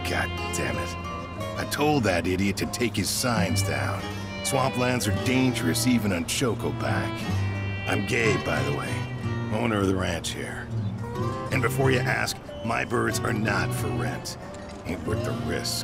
God damn it. I told that idiot to take his signs down. Swamplands are dangerous even on Chocoback. I'm Gabe, by the way, owner of the ranch here. And before you ask, my birds are not for rent. Ain't worth the risk.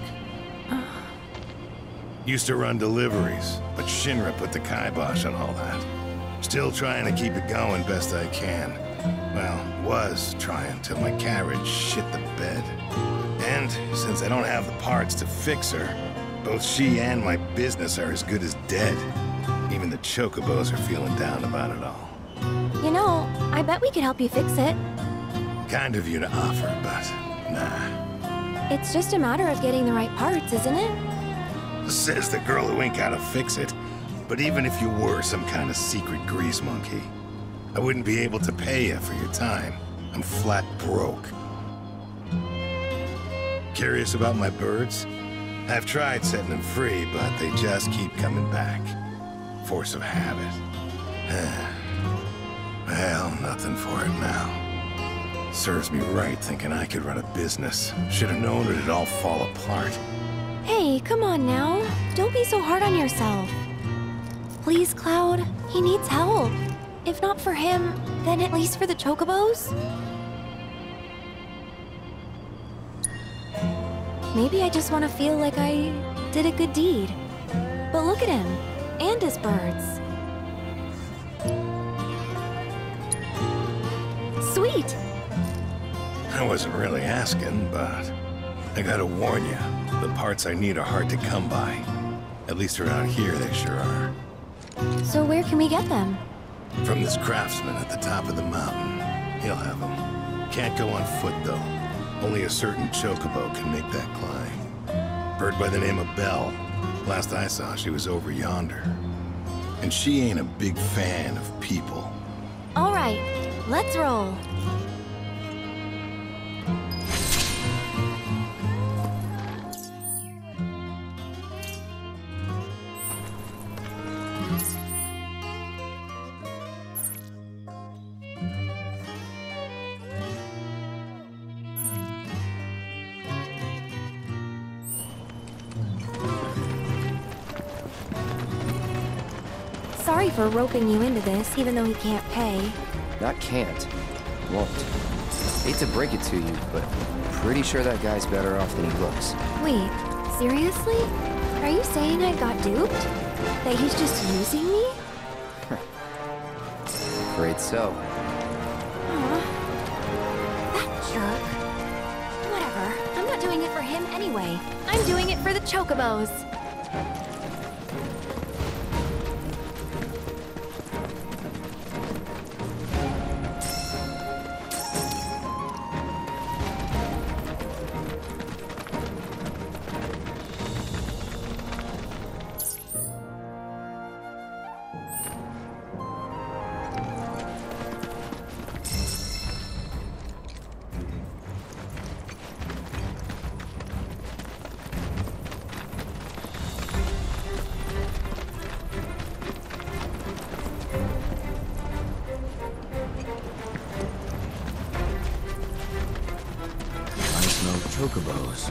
Used to run deliveries, but Shinra put the kibosh on all that. Still trying to keep it going best I can. Well, was trying till my carriage shit the bed. And since I don't have the parts to fix her, both she and my business are as good as dead. Even the Chocobos are feeling down about it all. You know, I bet we could help you fix it. Kind of you to offer, but nah. It's just a matter of getting the right parts, isn't it? Says the girl who ain't gotta fix it. But even if you were some kind of secret grease monkey, I wouldn't be able to pay you for your time. I'm flat broke. Curious about my birds? I've tried setting them free, but they just keep coming back. Force of habit. Well, nothing for it now. Serves me right thinking I could run a business. Should have known it'd all fall apart. Hey, come on now. Don't be so hard on yourself. Please, Cloud. He needs help. If not for him, then at least for the Chocobos? Maybe I just want to feel like I did a good deed. But look at him, and his birds. Sweet! I wasn't really asking, but I gotta warn you, the parts I need are hard to come by. At least around here, they sure are. So where can we get them? From this craftsman at the top of the mountain. He'll have them. Can't go on foot, though. Only a certain Chocobo can make that climb. Bird by the name of Belle. Last I saw, she was over yonder. And she ain't a big fan of people. All right, let's roll. Sorry for roping you into this, even though he can't pay. Not can't. Won't. Hate to break it to you, but pretty sure that guy's better off than he looks. Wait, seriously? Are you saying I got duped? That he's just using me? Afraid so. Aw. That jerk. Whatever, I'm not doing it for him anyway. I'm doing it for the Chocobos. Chocobos.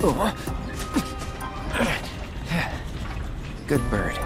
Good bird.